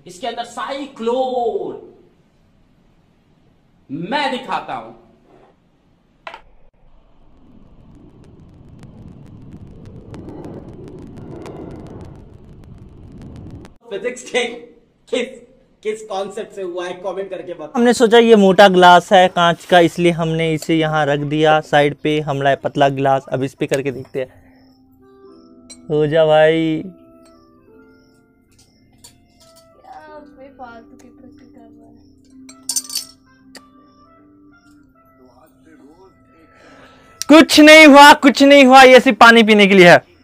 इसके अंदर साइक्लोन। मैं दिखाता हूं। फिजिक्स के किस कॉन्सेप्ट से हुआ है, कमेंट करके बताओ। हमने सोचा ये मोटा ग्लास है कांच का, इसलिए हमने इसे यहाँ रख दिया साइड पे। हमला है पतला ग्लास। अब इस पे करके देखते हैं। हो जा भाई। फालतू की ट्रिक कर रहा है। कुछ नहीं हुआ, कुछ नहीं हुआ, ये सिर्फ पानी पीने के लिए है।